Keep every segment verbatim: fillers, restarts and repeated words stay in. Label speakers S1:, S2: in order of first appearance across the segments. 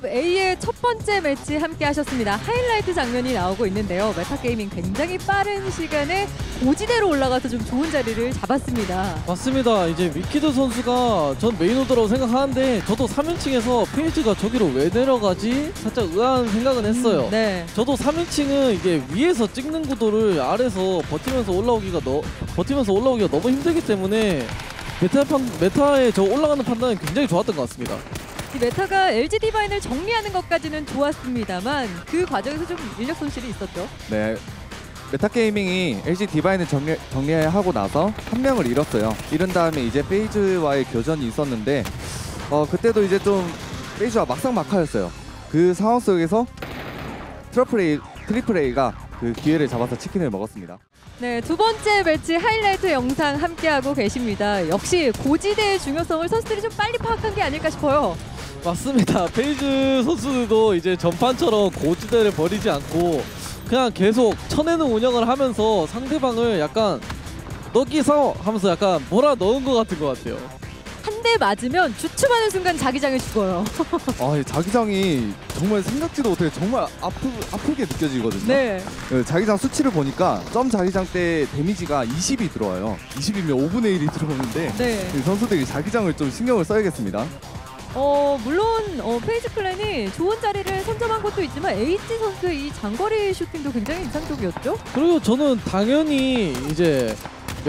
S1: 그룹 A의 첫 번째 매치 함께 하셨습니다. 하이라이트 장면이 나오고 있는데요. 메타게이밍 굉장히 빠른 시간에 고지대로 올라가서 좀 좋은 자리를 잡았습니다.
S2: 맞습니다. 이제 위키드 선수가 전 메인오더라고 생각하는데 저도 삼 인칭에서 페이지가 저기로 왜 내려가지? 살짝 의아한 생각은 했어요.
S1: 음, 네.
S2: 저도 삼 인칭은 이게 위에서 찍는 구도를 아래에서 버티면서 올라오기가 너, 버티면서 올라오기가 너무 힘들기 때문에 메타 판, 메타에 저 올라가는 판단은 굉장히 좋았던 것 같습니다.
S1: 이 메타가 엘지 디바인을 정리하는 것까지는 좋았습니다만 그 과정에서 좀 인력 손실이 있었죠.
S3: 네, 메타게이밍이 엘지 디바인을 정리, 정리하고 나서 한 명을 잃었어요. 잃은 다음에 이제 페이즈와의 교전이 있었는데 어, 그때도 이제 좀 페이즈와 막상막하였어요. 그 상황 속에서 트리플 A, 트리플 A가 그 기회를 잡아서 치킨을 먹었습니다.
S1: 네, 두 번째 매치 하이라이트 영상 함께하고 계십니다. 역시 고지대의 중요성을 선수들이 좀 빨리 파악한 게 아닐까 싶어요.
S2: 맞습니다. 페이즈 선수들도 이제 전판처럼 고지대를 버리지 않고 그냥 계속 쳐내는 운영을 하면서 상대방을 약간 너기서 하면서 약간 몰아 넣은 것 같은 것 같아요.
S1: 한 대 맞으면 주춤하는 순간 자기장에 죽어요.
S3: 아, 자기장이 정말 생각지도 못해 정말 아프, 아프게 느껴지거든요.
S1: 네.
S3: 그 자기장 수치를 보니까 점 자기장 때 데미지가 이십이 들어와요. 이십이면 오분의 일이 들어오는데
S1: 네.
S3: 이 선수들이 자기장을 좀 신경을 써야겠습니다.
S1: 어 물론 어, 페이지 클랜이 좋은 자리를 선점한 것도 있지만 에이치 선수의 이 장거리 슈팅도 굉장히 인상적이었죠?
S2: 그리고 저는 당연히 이제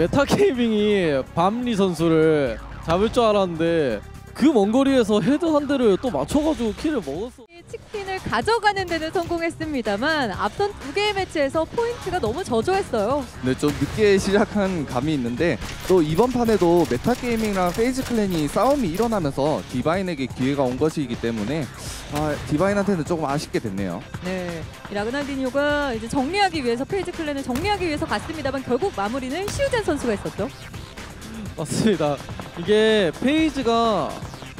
S2: 메타게이밍이 밤리 선수를 잡을 줄 알았는데 그 먼 거리에서 헤드 한 대를 또 맞춰가지고 킬을 먹었어.
S1: 치킨을 가져가는 데는 성공했습니다만 앞선 두 개의 매치에서 포인트가 너무 저조했어요.
S3: 네, 좀 늦게 시작한 감이 있는데 또 이번 판에도 메타게이밍이랑 페이즈 클랜이 싸움이 일어나면서 디바인에게 기회가 온 것이기 때문에 아, 디바인한테는 조금 아쉽게 됐네요.
S1: 네, 이 라그나르디뇨가 이제 정리하기 위해서 페이지 클랜을 정리하기 위해서 갔습니다만 결국 마무리는 시우젠 선수가 했었죠.
S2: 맞습니다. 이게 페이지가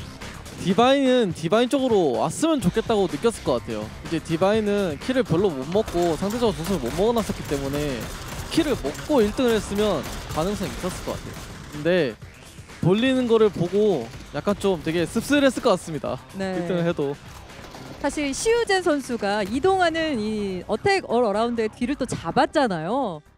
S2: 디바인은 디바인 쪽으로 왔으면 좋겠다고 느꼈을 것 같아요. 이제 디바인은 킬을 별로 못 먹고 상대적으로 점수를 못 먹어놨었기 때문에 킬을 먹고 일 등을 했으면 가능성이 있었을 것 같아요. 근데 돌리는 거를 보고 약간 좀 되게 씁쓸했을 것 같습니다.
S1: 네.
S2: 일 등을 해도.
S1: 사실 시우젠 선수가 이동하는 이 어택 올 어라운드의 뒤를 또 잡았잖아요.